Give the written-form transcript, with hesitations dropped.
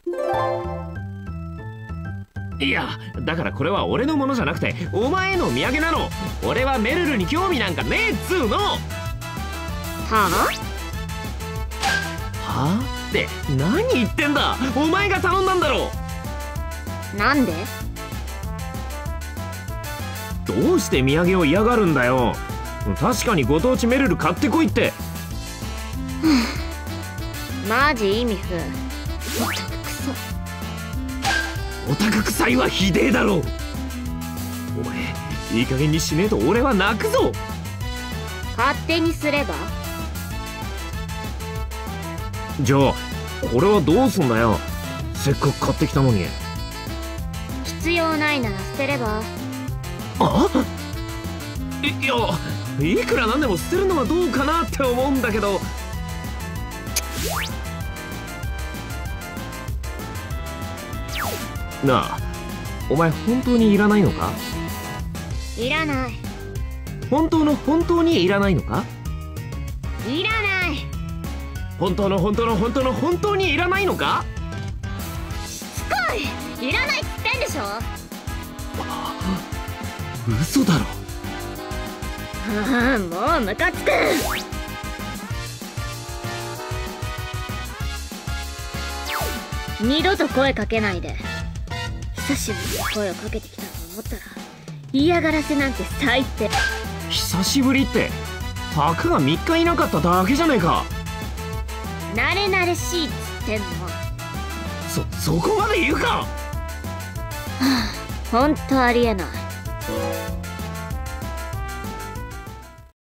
いや、だからこれは俺のものじゃなくてお前の土産なの。俺はメルルに興味なんかねえっつうの。はあって何言ってんだ。お前が頼んだんだろ。 なんで？ どうして土産を嫌がるんだよ。確かにご当地メルル買ってこいって。 マジ意味不。 オタク臭いはひでえだろ。お前いい加減にしねえと俺は泣くぞ。 勝手にすれば？ じゃあこれはどうすんだよ。せっかく買ってきたのに。 必要ないなら捨てれば？ あ？いや、いくらなんでも捨てるのはどうかなって思うんだけど。なあ、お前本当にいらないのか？ いらない。 本当にいらないのか？ いらない。 本当にいらないのか？ しつこい。いらないっつってんでしょ。 嘘だろ。 ああ、もうムカつく。二度と声かけないで。久しぶりに声をかけてきたと思ったら嫌がらせなんて最低。 久しぶりってたかが3日いなかっただけじゃねえか。 慣れ慣れしいっつってんの。 そこまで言うか。 はあ、ほんとありえない。